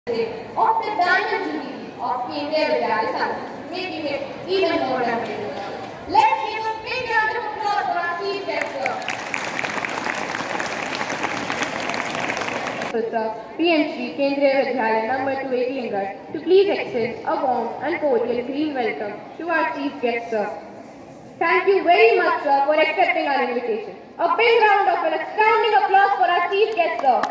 of the Diamond Jubilee of Kendriya Vidyalaya Sangatham, making it even more memorable. Let's give a big round of applause for our chief guest, PMC Kendriya Vidyalaya number 218 Raj, to please extend a warm and cordial green welcome to our chief guest, sir. Thank you very much, sir, for accepting our invitation. A big round of an astounding applause for our chief guest, sir.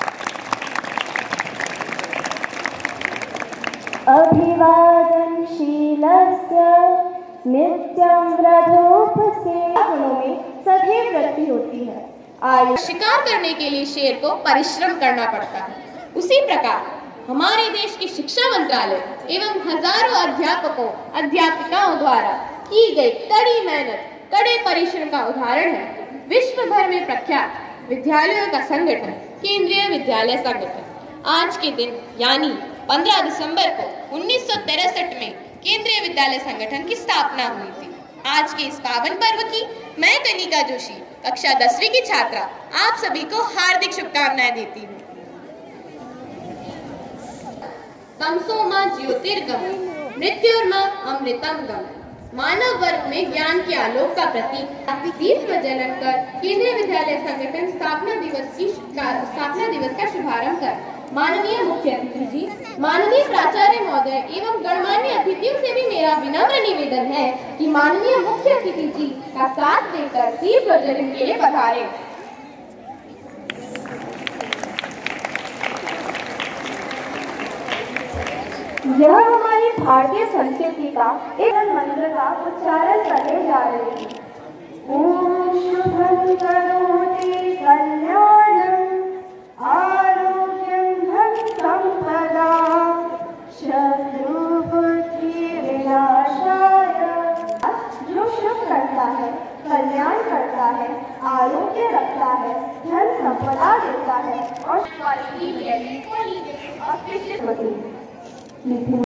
अभिवादनशीलस्य नित्यं व्रतोपसेव्य गुणों में सदैव वृद्धि होती है। शिकार करने के लिए शेर को परिश्रम करना पड़ता है। उसी प्रकार हमारे देश की शिक्षा मंत्रालय एवं हजारों अध्यापकों अध्यापिकाओं द्वारा की गई कड़ी मेहनत कड़े परिश्रम का उदाहरण है विश्व भर में प्रख्यात विद्यालयों का संगठन केंद्रीय विद्यालय संगठन। आज के दिन यानी 15 दिसंबर को 1963 में केंद्रीय विद्यालय संगठन की स्थापना हुई थी। आज के इस पावन पर्व की मैं कनिका जोशी कक्षा 10वीं की छात्रा आप सभी को हार्दिक शुभकामनाएं देती हूँ। तमसो मां ज्योतिर्गमय मृत्युर्मा अमृतम गमय। मानव वर्ग में ज्ञान के आलोक का प्रतीक 20 जनन कर केंद्रीय विद्यालय संगठन स्थापना दिवस का शुभारंभ कर माननीय मुख्य अतिथि जी, माननीय प्राचार्य महोदय एवं गणमान्य अतिथियों से भी मेरा विनम्र निवेदन है कि माननीय मुख्य अतिथि जी का साथ देकर दीप प्रज्वलन के लिए पधारें। यह हमारी भारतीय संस्कृति का एक मंत्र का उच्चारण करने जा रहे हैं। ओम शुभं करोति कल्याणं आरोग्यं धन संपदा शत्रु बुद्धि विनाशाय। जो शुभ करता है, कल्याण करता है, आरोग्य रखता है, धन संपदा देता है और